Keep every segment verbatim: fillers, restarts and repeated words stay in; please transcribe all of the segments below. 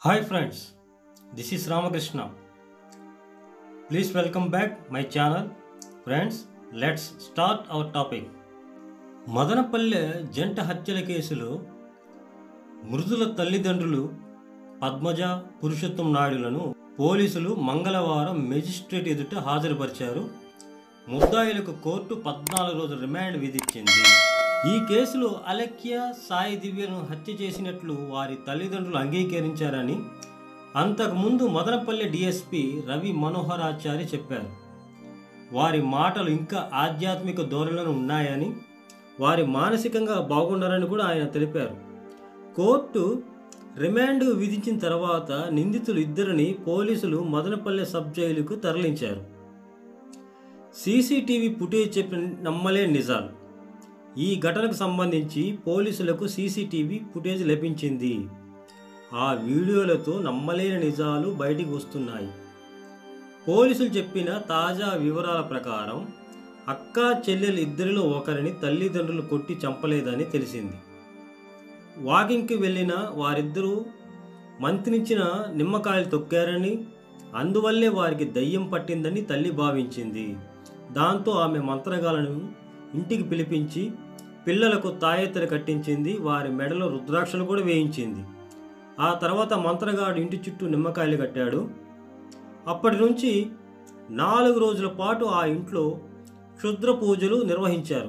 Hi friends, this is Ramakrishna. Please welcome back my channel. Friends, let's start our topic. Madanapalle జంట హత్యల కేసులో మృదుల తల్లిదండ్రులు పద్మజ పురుషోత్తం నాయుడులను పోలీసులు మంగళవారం మెజిస్ట్రేట్ ఎదుట హాజరుపరిచారు. ముద్దాయిలకు కోర్టు పద్నాలుగు రోజుల రిమాండ్ విధించింది. ఈ కేసులో అలెక్య సాయి దివ్యను హత్య చేసినట్లు వారి తల్లిదండ్రులు అంగీకరించారని అంతకుముందు మదనపల్లె డిఎస్పి రవి మనోహరాచారి చెప్పారు. వారి మాటలు ఇంకా ఆధ్యాత్మిక ధోరణులను ఉన్నాయని, వారి మానసికంగా బాగున్నారని కూడా ఆయన తెలిపారు. కోర్టు రిమాండ్ విధించిన తర్వాత నిందితులు ఇద్దరిని పోలీసులు మదనపల్లె సబ్ జైలుకు తరలించారు. సీసీటీవీ ఫుటేజ్ చెప్పిన నమ్మలేని నిజాలు. ఈ ఘటనకు సంబంధించి పోలీసులకు సీసీటీవీ ఫుటేజ్ లభించింది. ఆ వీడియోలతో నమ్మలేని నిజాలు బయటికి వస్తున్నాయి. పోలీసులు చెప్పిన తాజా వివరాల ప్రకారం అక్క చెల్లెలు ఇద్దరిలో ఒకరిని తల్లిదండ్రులు కొట్టి చంపలేదని తెలిసింది. వాకింగ్కి వెళ్ళిన వారిద్దరూ మంత్రించిన నిమ్మకాయలు తొక్కారని, అందువల్లే వారికి దయ్యం పట్టిందని తల్లి భావించింది. దాంతో ఆమె మంత్రగాలను ఇంటికి పిలిపించి పిల్లలకు తాయెత్తలు కట్టించింది. వారి మెడలో రుద్రాక్షలు కూడా వేయించింది. ఆ తర్వాత మంత్రగాడు ఇంటి చుట్టూ నిమ్మకాయలు కట్టాడు. అప్పటి నుంచి నాలుగు రోజుల పాటు ఆ ఇంట్లో క్షుద్ర పూజలు నిర్వహించారు.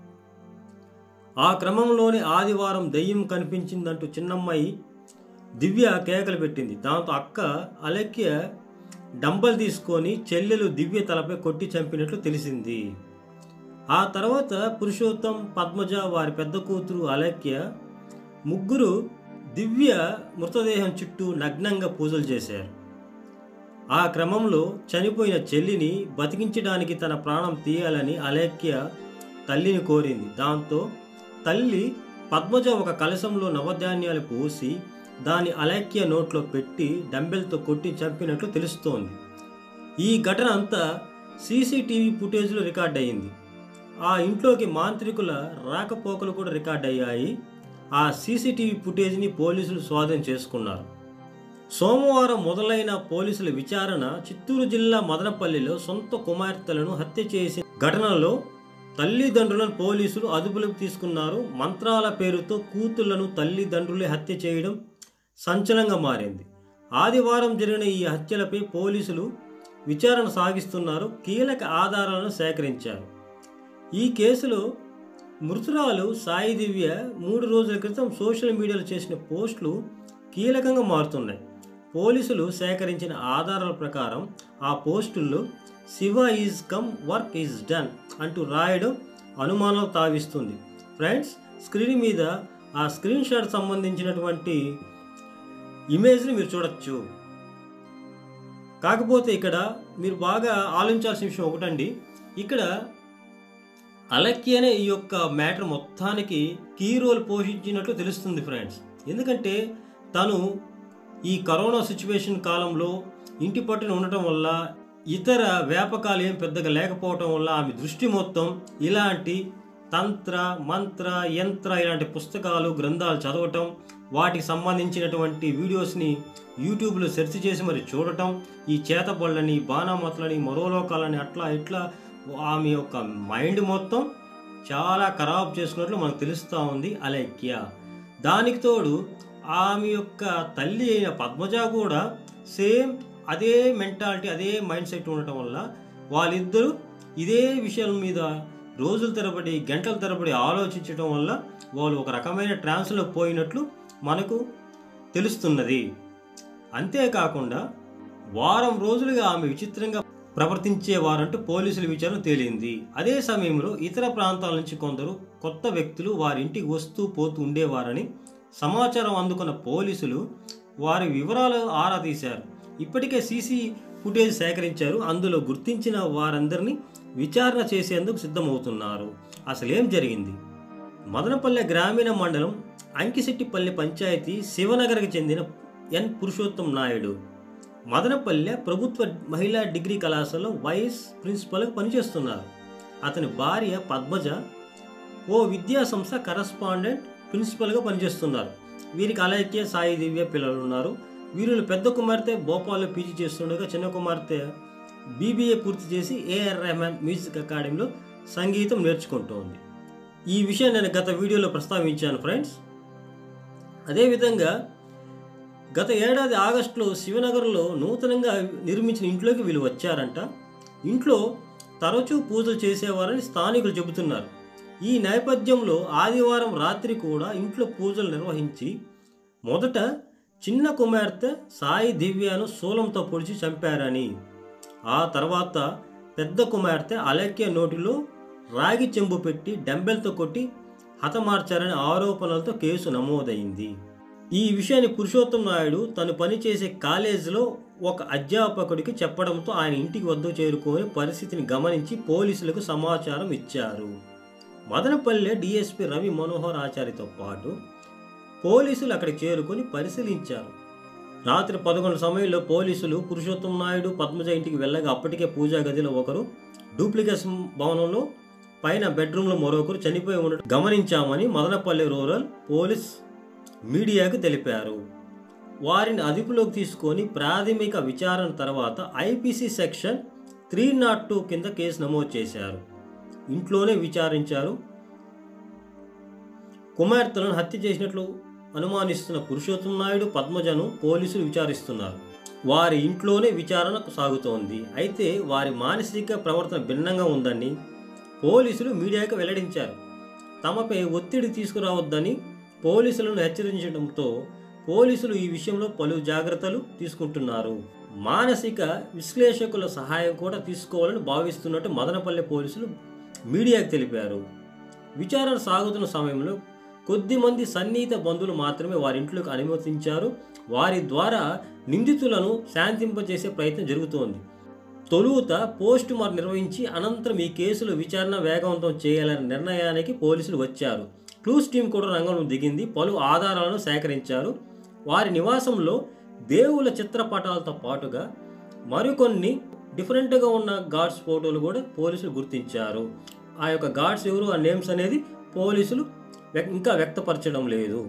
ఆ క్రమంలోనే ఆదివారం దయ్యం కనిపించిందంటూ చిన్నమ్మాయి దివ్య కేకలు పెట్టింది. దాంతో అక్క అలెక్య డంబల్ తీసుకొని చెల్లెలు దివ్య తలపై కొట్టి చంపినట్లు తెలిసింది. ఆ తర్వాత పురుషోత్తం, పద్మజ, వారి పెద్ద కూతురు అలెక్య ముగ్గురు దివ్య మృతదేహం చుట్టూ నగ్నంగా పూజలు చేశారు. ఆ క్రమంలో చనిపోయిన చెల్లిని బతికించడానికి తన ప్రాణం తీయాలని అలెక్య తల్లిని కోరింది. దాంతో తల్లి పద్మజ ఒక కలశంలో నవధాన్యాలు పోసి దాని అలెక్య నోట్లో పెట్టి డంబెల్తో కొట్టి చంపినట్లు తెలుస్తోంది. ఈ ఘటన అంతా సీసీటీవీ ఫుటేజ్లో రికార్డ్ అయ్యింది. ఆ ఇంట్లోకి మాంత్రికుల రాకపోకలు కూడా రికార్డ్ అయ్యాయి. ఆ సీసీటీవీ ఫుటేజ్ని పోలీసులు స్వాధీనం చేసుకున్నారు. సోమవారం మొదలైన పోలీసుల విచారణ చిత్తూరు జిల్లా మదనపల్లిలో సొంత కుమార్తెలను హత్య చేసిన ఘటనలో తల్లిదండ్రులను పోలీసులు అదుపులోకి తీసుకున్నారు. మంత్రాల పేరుతో కూతుళ్లను తల్లిదండ్రులే హత్య చేయడం సంచలనంగా మారింది. ఆదివారం జరిగిన ఈ హత్యలపై పోలీసులు విచారణ సాగిస్తున్నారు. కీలక ఆధారాలను సేకరించారు. ఈ కేసులో మృతురాలు సాయి దివ్య మూడు రోజుల క్రితం సోషల్ మీడియాలో చేసిన పోస్టులు కీలకంగా మారుతున్నాయి. పోలీసులు సేకరించిన ఆధారాల ప్రకారం ఆ పోస్టుల్లో Shiva is come, work is done అంటూ రాయడం అనుమానాలు తావిస్తుంది. ఫ్రెండ్స్, స్క్రీన్ మీద ఆ స్క్రీన్ షాట్ సంబంధించినటువంటి ఇమేజ్ని మీరు చూడొచ్చు. కాకపోతే ఇక్కడ మీరు బాగా ఆలోచించాల్సిన విషయం ఒకటండి. ఇక్కడ అలెక్యనే ఈ యొక్క మ్యాటర్ మొత్తానికి కీ రోల్ పోషించినట్లు తెలుస్తుంది ఫ్రెండ్స్. ఎందుకంటే తను ఈ కరోనా సిచ్యువేషన్ కాలంలో ఇంటి పట్టున ఉండటం వల్ల, ఇతర వ్యాపకాలు ఏం పెద్దగా లేకపోవటం వల్ల ఆమె దృష్టి మొత్తం ఇలాంటి తంత్ర, మంత్ర, యంత్ర ఇలాంటి పుస్తకాలు, గ్రంథాలు చదవటం, వాటికి సంబంధించినటువంటి వీడియోస్ని యూట్యూబ్లో సెర్చ్ చేసి మరి చూడటం, ఈ చేతబళ్ళని, బాణామతులని, మరోలోకాలని అట్లా ఇట్లా ఆమె యొక్క మైండ్ మొత్తం చాలా ఖరాబ్ చేసుకున్నట్లు మనకు తెలుస్తూ ఉంది అలెక్య. దానికి తోడు ఆమె యొక్క తల్లి అయిన పద్మజ కూడా సేమ్ అదే మెంటాలిటీ, అదే మైండ్ సెట్ ఉండటం వల్ల వాళ్ళిద్దరూ ఇదే విషయాల మీద రోజుల తరబడి, గంటల తరబడి ఆలోచించడం వల్ల వాళ్ళు ఒక రకమైన ట్రాన్స్లో పోయినట్లు మనకు తెలుస్తున్నది. అంతేకాకుండా వారం రోజులుగా ఆమె విచిత్రంగా ప్రవర్తించేవారంటూ పోలీసుల విచారణ తేలింది. అదే సమయంలో ఇతర ప్రాంతాల నుంచి కొందరు కొత్త వ్యక్తులు వారి ఇంటికి వస్తూ పోతూ ఉండేవారని సమాచారం అందుకున్న పోలీసులు వారి వివరాలు ఆరా తీశారు. ఇప్పటికే సీసీ ఫుటేజ్ సేకరించారు. అందులో గుర్తించిన వారందరినీ విచారణ చేసేందుకు సిద్ధమవుతున్నారు. అసలేం జరిగింది? మదనపల్లె గ్రామీణ మండలం అంకిశెట్టిపల్లి పంచాయతీ శివనగర్కి చెందిన ఎన్ పురుషోత్తం నాయుడు మదనపల్లె ప్రభుత్వ మహిళా డిగ్రీ కళాశాలలో వైస్ ప్రిన్సిపల్గా పనిచేస్తున్నారు. అతని భార్య పద్మజ ఓ విద్యా సంస్థ కరస్పాండెంట్ ప్రిన్సిపల్గా పనిచేస్తున్నారు. వీరికి అలెక్య, సాయి దివ్య పిల్లలు ఉన్నారు. వీరిలో పెద్ద కుమార్తె భోపాల్లో పీజీ చేస్తుండగా చిన్న కుమార్తె బీబీఏ పూర్తి చేసి ఏఆర్ రెహమాన్ మ్యూజిక్ అకాడమీలో సంగీతం నేర్చుకుంటోంది. ఈ విషయాన్ని నేను గత వీడియోలో ప్రస్తావించాను ఫ్రెండ్స్. అదేవిధంగా గత ఏడాది ఆగస్టులో శివనగర్లో నూతనంగా నిర్మించిన ఇంట్లోకి వీళ్ళు వచ్చారంట. ఇంట్లో తరచూ పూజలు చేసేవారని స్థానికులు చెబుతున్నారు. ఈ నేపథ్యంలో ఆదివారం రాత్రి కూడా ఇంట్లో పూజలు నిర్వహించి మొదట చిన్న కుమార్తె సాయి దివ్యను శూలంతో పొడిచి చంపారని, ఆ తర్వాత పెద్ద కుమార్తె అలక్య నోటిలో రాగి చెంబు పెట్టి డంబెల్తో కొట్టి హతమార్చారనే ఆరోపణలతో కేసు నమోదైంది. ఈ విషయాన్ని పురుషోత్తం నాయుడు తను పనిచేసే కాలేజీలో ఒక అధ్యాపకుడికి చెప్పడంతో ఆయన ఇంటికి వద్ద చేరుకొని పరిస్థితిని గమనించి పోలీసులకు సమాచారం ఇచ్చారు. మదనపల్లె డీఎస్పీ రవి మనోహర్ ఆచారితో పాటు పోలీసులు అక్కడికి చేరుకొని పరిశీలించారు. రాత్రి పదకొండు సమయంలో పోలీసులు పురుషోత్తం నాయుడు పద్మజ ఇంటికి వెళ్ళగా అప్పటికే పూజా గదిలో ఒకరు, డూప్లికేషన్ భవనంలో పైన బెడ్రూమ్లో మరొకరు చనిపోయి ఉండటం గమనించామని మదనపల్లి రూరల్ పోలీస్ మీడియాకు తెలిపారు. వారిని అదుపులోకి తీసుకొని ప్రాథమిక విచారణ తర్వాత IPC section three nought two కింద కేసు నమోదు చేశారు. ఇంట్లోనే విచారించారు. కుమార్తెలను హత్య చేసినట్లు అనుమానిస్తున్న పురుషోత్తం నాయుడు, పద్మజను పోలీసులు విచారిస్తున్నారు. వారి ఇంట్లోనే విచారణ సాగుతోంది. అయితే వారి మానసిక ప్రవర్తన భిన్నంగా ఉందని పోలీసులు మీడియాకు వెల్లడించారు. తమపై ఒత్తిడి తీసుకురావద్దని పోలీసులను హెచ్చరించడంతో పోలీసులు ఈ విషయంలో పలు జాగ్రత్తలు తీసుకుంటున్నారు. మానసిక విశ్లేషకుల సహాయం కూడా తీసుకోవాలని భావిస్తున్నట్టు మదనపల్లె పోలీసులు మీడియాకు తెలిపారు. విచారణ సాగుతున్న సమయంలో కొద్ది మంది సన్నిహిత బంధువులు మాత్రమే వారి ఇంట్లోకి అనుమతించారు. వారి ద్వారా నిందితులను శాంతింపజేసే ప్రయత్నం జరుగుతోంది. తొలుత పోస్ట్ మార్టం నిర్వహించి అనంతరం ఈ కేసులో విచారణ వేగవంతం చేయాలనే నిర్ణయానికి పోలీసులు వచ్చారు. క్లూస్ టీం కూడా రంగంలో దిగింది. పలు ఆధారాలను సేకరించారు. వారి నివాసంలో దేవుళ్ళ చిత్రపటాలతో పాటుగా మరికొన్ని డిఫరెంట్గా ఉన్న గాడ్స్ ఫోటోలు కూడా పోలీసులు గుర్తించారు. ఆ యొక్క గాడ్స్ ఎవరు, ఆ నేమ్స్ అనేది పోలీసులు ఇంకా వ్యక్తపరచడం లేదు.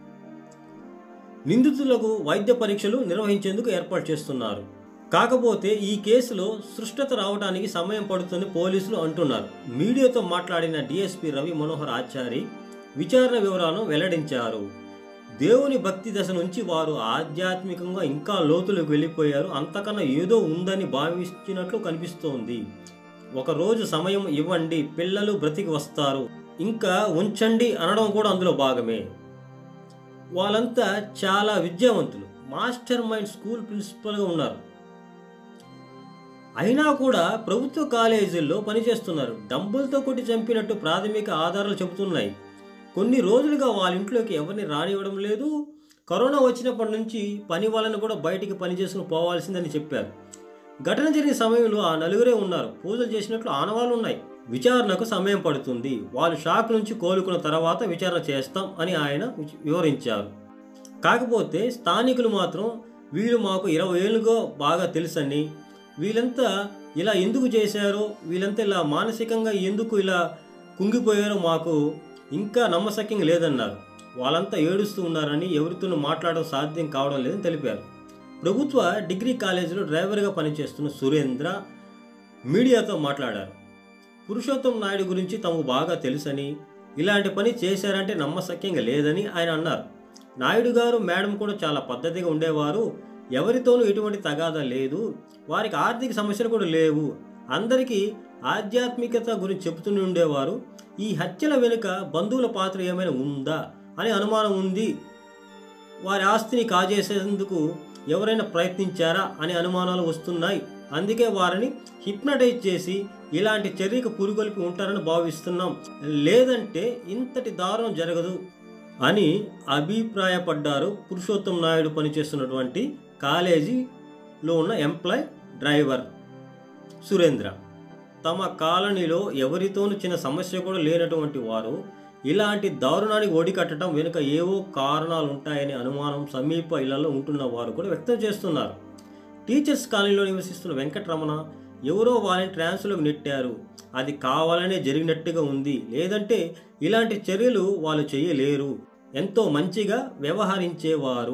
నిందితులకు వైద్య పరీక్షలు నిర్వహించేందుకు ఏర్పాటు చేస్తున్నారు. కాకపోతే ఈ కేసులో స్పష్టత రావడానికి సమయం పడుతుందని పోలీసులు అంటున్నారు. మీడియాతో మాట్లాడిన డీఎస్పీ రవి మనోహర్ ఆచారి విచారణ వివరాలను వెల్లడించారు. దేవుని భక్తి దశ నుంచి వారు ఆధ్యాత్మికంగా ఇంకా లోతులకు వెళ్ళిపోయారు. అంతకన్నా ఏదో ఉందని భావించినట్లు కనిపిస్తోంది. ఒకరోజు సమయం ఇవ్వండి, పిల్లలు బ్రతికి వస్తారు, ఇంకా ఉంచండి అనడం కూడా అందులో భాగమే. వాళ్ళంతా చాలా విద్యావంతులు, మాస్టర్ మైండ్ స్కూల్ ప్రిన్సిపల్గా ఉన్నారు. అయినా కూడా ప్రభుత్వ కాలేజీల్లో పనిచేస్తున్నారు. డంబులతో కొట్టి చంపినట్టు ప్రాథమిక ఆధారాలు చెబుతున్నాయి. కొన్ని రోజులుగా వాళ్ళ ఇంట్లోకి ఎవరిని రానివ్వడం లేదు. కరోనా వచ్చినప్పటి నుంచి పని వాళ్ళని కూడా బయటికి పని చేసుకుని పోవాల్సిందని చెప్పారు. ఘటన జరిగిన సమయంలో ఆ నలుగురే ఉన్నారు. పూజలు చేసినట్లు ఆనవాళ్ళు ఉన్నాయి. విచారణకు సమయం పడుతుంది. వాళ్ళు షాక్ నుంచి కోలుకున్న తర్వాత విచారణ చేస్తాం అని ఆయన వివరించారు. కాకపోతే స్థానికులు మాత్రం వీళ్ళు మాకు ఇరవై ఏళ్ళుగా బాగా తెలుసని, వీళ్ళంతా ఇలా ఎందుకు చేశారో, వీళ్ళంతా ఇలా మానసికంగా ఎందుకు ఇలా కుంగిపోయారో మాకు ఇంకా నమ్మశక్యంగా లేదన్నారు. వాళ్ళంతా ఏడుస్తూ ఉన్నారని, ఎవరితోనూ మాట్లాడడం సాధ్యం కావడం లేదని తెలిపారు. ప్రభుత్వ డిగ్రీ కాలేజీలో డ్రైవర్గా పనిచేస్తున్న సురేంద్ర మీడియాతో మాట్లాడారు. పురుషోత్తం నాయుడు గురించి తమకు బాగా తెలుసని, ఇలాంటి పని చేశారంటే నమ్మశక్యంగా లేదని ఆయన అన్నారు. నాయుడు గారు మేడం కూడా చాలా పద్ధతిగా ఉండేవారు. ఎవరితోనూ ఎటువంటి తగాదా లేదు. వారికి ఆర్థిక సమస్యలు కూడా లేవు. అందరికీ ఆధ్యాత్మికత గురించి చెబుతూనే ఉండేవారు. ఈ హత్యల వెనుక బంధువుల పాత్ర ఏమైనా ఉందా అని అనుమానం ఉంది. వారి ఆస్తిని కాజేసేందుకు ఎవరైనా ప్రయత్నించారా అనే అనుమానాలు వస్తున్నాయి. అందుకే వారిని హిప్నటైజ్ చేసి ఇలాంటి చర్యకు పురుగొల్పి ఉంటారని భావిస్తున్నాం. లేదంటే ఇంతటి దారుణం జరగదు అని అభిప్రాయపడ్డారు పురుషోత్తం నాయుడు పనిచేస్తున్నటువంటి కాలేజీలో ఉన్న ఎంప్లాయ్ డ్రైవర్ సురేంద్ర. తమ కాలనీలో ఎవరితోనూ చిన్న సమస్య కూడా లేనటువంటి వారు ఇలాంటి దారుణానికి ఒడికట్టడం వెనుక ఏవో కారణాలు ఉంటాయనే అనుమానం సమీప ఇళ్లలో ఉంటున్న వారు కూడా వ్యక్తం చేస్తున్నారు. టీచర్స్ కాలనీలో నివసిస్తున్న వెంకటరమణ ఎవరో వాళ్ళని ట్రాన్స్లోకి నెట్టారు, అది కావాలనే జరిగినట్టుగా ఉంది, లేదంటే ఇలాంటి చర్యలు వాళ్ళు చేయలేరు, ఎంతో మంచిగా వ్యవహరించేవారు,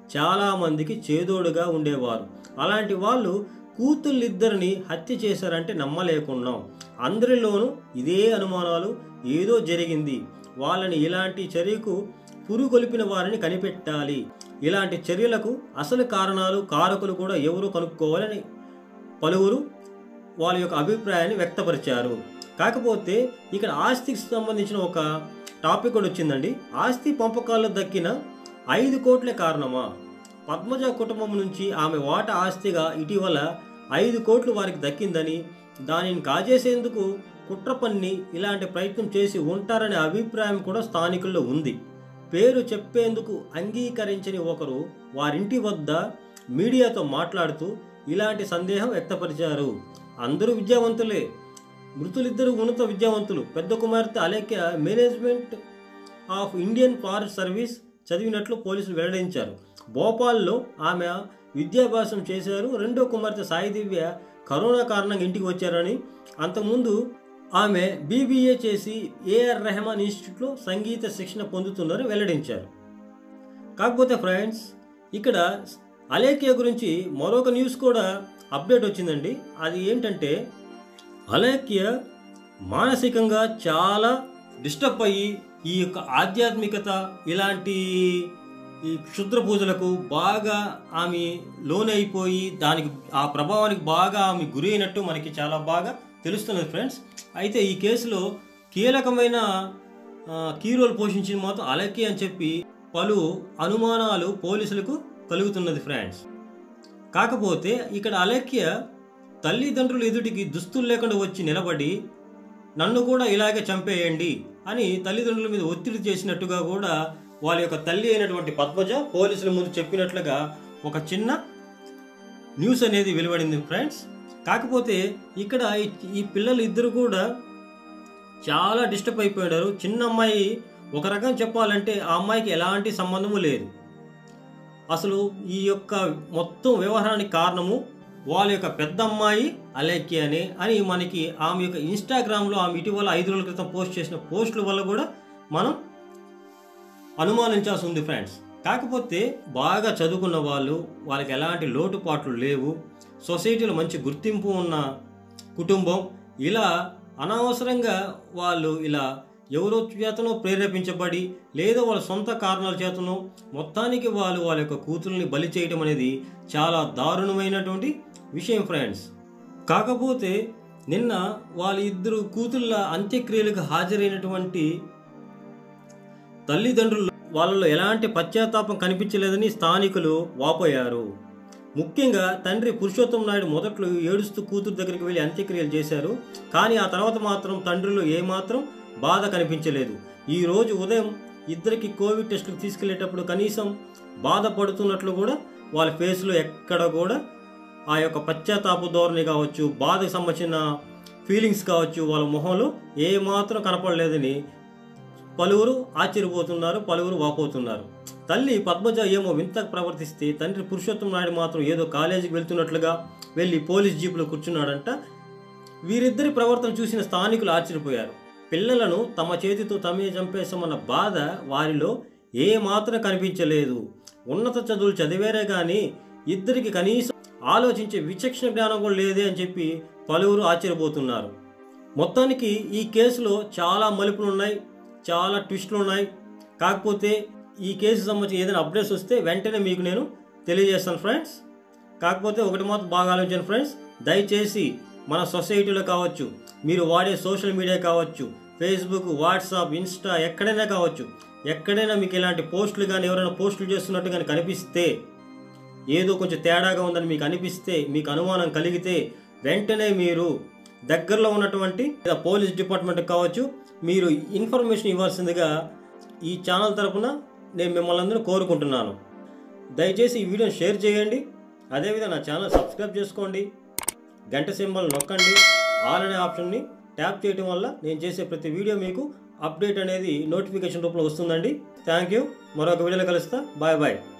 చాలామందికి చేదోడుగా ఉండేవారు. అలాంటి వాళ్ళు కూతుళ్ళిద్దరిని హత్య చేశారంటే నమ్మలేకున్నాం. అందరిలోనూ ఇదే అనుమానాలు, ఏదో జరిగింది, వాళ్ళని ఇలాంటి చర్యకు పురుగొలిపిన వారిని కనిపెట్టాలి, ఇలాంటి చర్యలకు అసలు కారణాలు కారకులు కూడా ఎవరు కనుక్కోవాలని పలువురు వాళ్ళ యొక్క అభిప్రాయాన్ని వ్యక్తపరిచారు. కాకపోతే ఇక్కడ ఆస్తికి సంబంధించిన ఒక టాపిక్ కూడా వచ్చిందండి. ఆస్తి పంపకాల్లో దక్కిన ఐదు కోట్లే కారణమా? పద్మజ కుటుంబం నుంచి ఆమె వాటా ఆస్తిగా ఇటీవల ఐదు కోట్లు వారికి దక్కిందని, దానిని కాజేసేందుకు కుట్ర పన్ని ఇలాంటి ప్రయత్నం చేసి ఉంటారనే అభిప్రాయం కూడా స్థానికుల్లో ఉంది. పేరు చెప్పేందుకు అంగీకరించని ఒకరు వారింటి వద్ద మీడియాతో మాట్లాడుతూ ఇలాంటి సందేహం వ్యక్తపరిచారు. అందరూ విద్యావంతులే, మృతులిద్దరు ఉన్నత విద్యావంతులు. పెద్ద కుమార్తె Alekhya management of Indian forest service చదివినట్లు పోలీసులు వెల్లడించారు. భోపాల్లో ఆమె విద్యాభ్యాసం చేశారు. రెండో కుమార్తె సాయి దివ్య కరోనా కారణంగా ఇంటికి వచ్చారని, అంతకుముందు ఆమె బీబీఏ చేసి ఏఆర్ రెహమాన్ ఇన్స్టిట్యూట్లో సంగీత శిక్షణ పొందుతున్నారని వెల్లడించారు. కాకపోతే ఫ్రెండ్స్, ఇక్కడ అలేఖ్య గురించి మరొక న్యూస్ కూడా అప్డేట్ వచ్చిందండి. అది ఏంటంటే, అలేఖ్య మానసికంగా చాలా డిస్టర్బ్ అయ్యి ఈ యొక్క ఆధ్యాత్మికత ఇలాంటి ఈ క్షుద్ర పూజలకు బాగా ఆమె లోనైపోయి దానికి ఆ ప్రభావానికి బాగా ఆమె గురి అయినట్టు మనకి చాలా బాగా తెలుస్తున్నది ఫ్రెండ్స్. అయితే ఈ కేసులో కీలకమైన కీ రోల్ పోషించింది మాత్రం అలేఖ్య అని చెప్పి పలు అనుమానాలు పోలీసులకు కలుగుతున్నది ఫ్రెండ్స్. కాకపోతే ఇక్కడ అలేఖ్య తల్లిదండ్రుల ఎదుటికి దుస్తులు లేకుండా వచ్చి నిలబడి నన్ను కూడా ఇలాగే చంపేయండి అని తల్లిదండ్రుల మీద ఒత్తిడి చేసినట్టుగా కూడా వాళ్ళ యొక్క తల్లి అయినటువంటి పద్మజ పోలీసుల ముందు చెప్పినట్లుగా ఒక చిన్న న్యూస్ అనేది వెలువడింది ఫ్రెండ్స్. కాకపోతే ఇక్కడ ఈ పిల్లలు ఇద్దరు కూడా చాలా డిస్టర్బ్ అయిపోయారు. చిన్న అమ్మాయి ఒక రకం చెప్పాలంటే ఆ అమ్మాయికి ఎలాంటి సంబంధము లేదు. అసలు ఈ యొక్క మొత్తం వ్యవహారానికి కారణము వాళ్ళ యొక్క పెద్ద అమ్మాయి అలేఖ్య అని అని మనకి ఆమె యొక్క ఇన్స్టాగ్రామ్లో ఆమె ఇటీవల ఐదు రోజుల క్రితం పోస్ట్ చేసిన పోస్టుల వల్ల కూడా మనం అనుమానించాల్సి ఉంది ఫ్రెండ్స్. కాకపోతే బాగా చదువుకున్న వాళ్ళు, వాళ్ళకి ఎలాంటి లోటుపాట్లు లేవు, సొసైటీలో మంచి గుర్తింపు ఉన్న కుటుంబం, ఇలా అనవసరంగా వాళ్ళు ఇలా ఎవరో చేతనో ప్రేరేపించబడి లేదా వాళ్ళ సొంత కారణాల చేతనో మొత్తానికి వాళ్ళు వాళ్ళ యొక్క కూతుర్ని బలి చేయడం అనేది చాలా దారుణమైనటువంటి విషయం ఫ్రెండ్స్. కాకపోతే నిన్న వాళ్ళ ఇద్దరు కూతుళ్ళ అంత్యక్రియలకు హాజరైనటువంటి తల్లిదండ్రులు వాళ్ళలో ఎలాంటి పశ్చాత్తాపం కనిపించలేదని స్థానికులు వాపోయారు. ముఖ్యంగా తండ్రి పురుషోత్తం నాయుడు మొదట్లో ఏడుస్తూ కూతురు దగ్గరికి వెళ్ళి అంత్యక్రియలు చేశారు. కానీ ఆ తర్వాత మాత్రం తండ్రిలో ఏమాత్రం బాధ కనిపించలేదు. ఈరోజు ఉదయం ఇద్దరికి కోవిడ్ టెస్టులకు తీసుకెళ్లేటప్పుడు కనీసం బాధపడుతున్నట్లు కూడా వాళ్ళ ఫేస్లో ఎక్కడ కూడా ఆ యొక్క పశ్చాత్తాప ధోరణి కావచ్చు, బాధకు సంబంధించిన ఫీలింగ్స్ కావచ్చు, వాళ్ళ మొహంలో ఏమాత్రం కనపడలేదని పలువురు ఆశ్చర్యపోతున్నారు, పలువురు వాపోతున్నారు. తల్లి పద్మజ ఏమో వింత ప్రవర్తిస్తే తండ్రి పురుషోత్తం నాయుడు మాత్రం ఏదో కాలేజీకి వెళ్తున్నట్లుగా వెళ్ళి పోలీస్ జీపులో కూర్చున్నాడంట. వీరిద్దరి ప్రవర్తన చూసిన స్థానికులు ఆశ్చర్యపోయారు. పిల్లలను తమ చేతితో తమే చంపేశామన్న బాధ వారిలో ఏ మాత్రం కనిపించలేదు. ఉన్నత చదువులు చదివేరే కానీ ఇద్దరికి కనీసం ఆలోచించే విచక్షణ జ్ఞానం కూడా లేదే అని చెప్పి పలువురు ఆశ్చర్యపోతున్నారు. మొత్తానికి ఈ కేసులో చాలా మలుపులు ఉన్నాయి, చాలా ట్విస్టులు ఉన్నాయి. కాకపోతే ఈ కేసు సంబంధించి ఏదైనా అప్డేట్స్ వస్తే వెంటనే మీకు నేను తెలియజేస్తాను ఫ్రెండ్స్. కాకపోతే ఒకటి మాత్రం బాగా ఆలోచించండి ఫ్రెండ్స్, దయచేసి మన సొసైటీలో కావచ్చు, మీరు వాడే సోషల్ మీడియా కావచ్చు, ఫేస్బుక్, వాట్సాప్, ఇన్స్టా, ఎక్కడైనా కావచ్చు, ఎక్కడైనా మీకు ఇలాంటి పోస్టులు కానీ ఎవరైనా పోస్టులు చేస్తున్నట్టు కానీ కనిపిస్తే, ఏదో కొంచెం తేడాగా ఉందని మీకు అనిపిస్తే, మీకు అనుమానం కలిగితే వెంటనే మీరు దగ్గరలో ఉన్నటువంటి పోలీస్ డిపార్ట్మెంట్ కావచ్చు మీరు ఇన్ఫర్మేషన్ ఇవ్వాల్సిందిగా ఈ ఛానల్ తరపున నేను మిమ్మల్ని అందరూ కోరుకుంటున్నాను. దయచేసి ఈ వీడియోని షేర్ చేయండి. అదేవిధంగా నా ఛానల్ సబ్స్క్రైబ్ చేసుకోండి, గంట సింబల్ నొక్కండి, ఆల్ అనే ఆప్షన్ని ట్యాప్ చేయడం వల్ల నేను చేసే ప్రతి వీడియో మీకు అప్డేట్ అనేది నోటిఫికేషన్ రూపంలో వస్తుందండి. Thank you. మరొక వీడియోలో కలుస్తా. Bye bye.